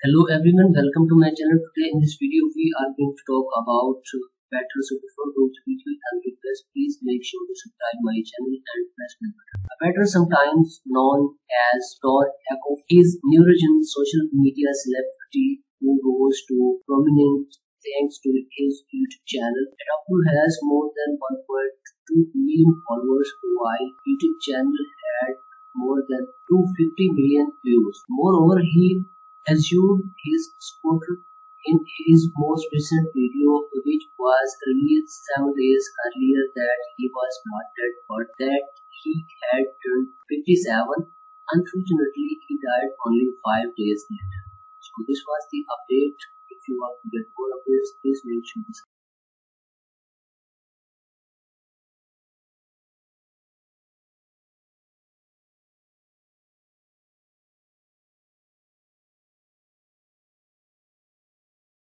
Hello everyone, welcome to my channel. Today in this video we are going to talk about better. So before going to video and request, please make sure to subscribe my channel and press the button. A better, sometimes known as Tor Echo, is Neurogen social media celebrity who rose to prominence thanks to his YouTube channel. Adapur has more than 1.2 million followers, while YouTube channel had more than 250 million views. Moreover, he assumed his supporter in his most recent video, which was released 7 days earlier, that he was not dead but that he had turned 57. Unfortunately, he died only 5 days later. So this was the update. If you want to get more updates, please make sure to